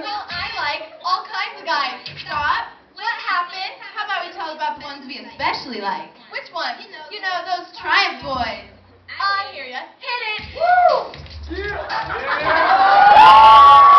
Well, I like all kinds of guys. Stop. What happened? How about we tell about the ones we especially like? Which ones? You know, those Triumph boys. I hear ya. Hit it. Woo! Yeah.